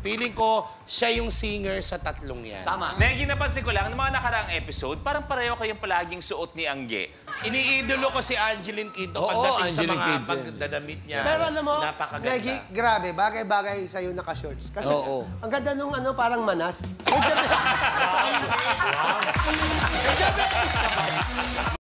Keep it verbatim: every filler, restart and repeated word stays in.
Feeling ko, siya yung singer sa tatlong yan. Tama. Negi, napansin ko lang, ng mga nakaraang episode, parang pareho kayong palaging suot ni Angge. Iniidolo ko si Angeline Quinto Oo, pagdating sa Angeline mga Quinto. pagdadamit niya. Pero alam mo, napakaganda. Negi, grabe, bagay-bagay sa'yo naka-shorts. Kasi Oo. ang ganda nung ano, parang manas.